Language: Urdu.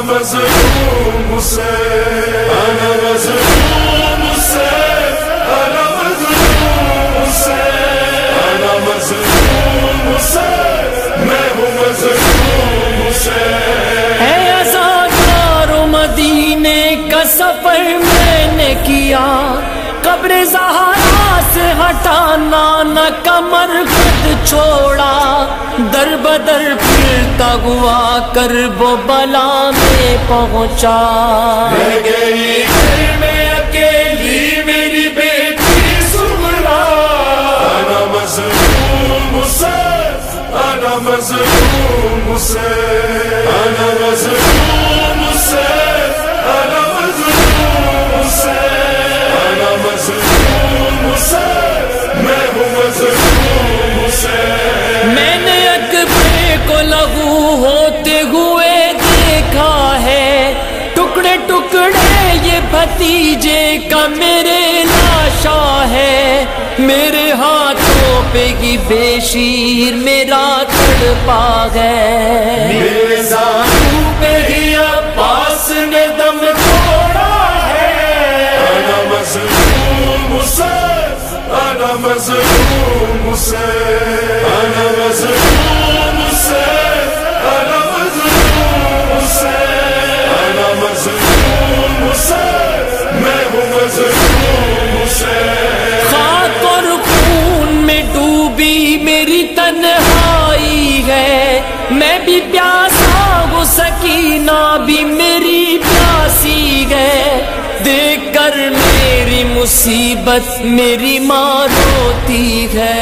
مظلوم حسین، انا مظلوم حسین، انا مظلوم حسین، انا مظلوم حسین، میں ہوں مظلوم حسین۔ ہے عزادار مدینے کا سفر میں نے کیا، قبر زہرا سے ہٹانا نہ کمر قد چھوڑا، در بدر پھرتا ہوا کرب و بلا میں پہنچا۔ رہ گئی گھر میں اکیلی میری بیٹی سغرا، انا مظلوم حسین، انا مظلوم حسین، انا مظلوم حسین، انا مظلوم حسین، انا مظلوم حسین، میں ہوں مظلوم حسین۔ میں نے اکبر کو لہو ہوتے ہوئے دیکھا ہے، ٹکڑے ٹکڑے یہ بھتیجے کا میرے لاشا ہے، میرے ہاتھوں پہ ہی بے شیر میرا تڑپا ہے، میرے زانو پہ ہی عباس نے دم توڑا ہے، انا مظلوم حسین، انا مظلوم حسین، انا مظلوم حسین، انا مظلوم حسین، انا مظلوم حسین، میں ہوں مظلوم حسین۔ خاک اور خون میں ڈوبی میری تنہائی ہے، میں بھی پیاسا ہوں سکینہ بھی میری پیاسی ہے، دیکھ کر میری مصیبت میری ماں روتی ہے،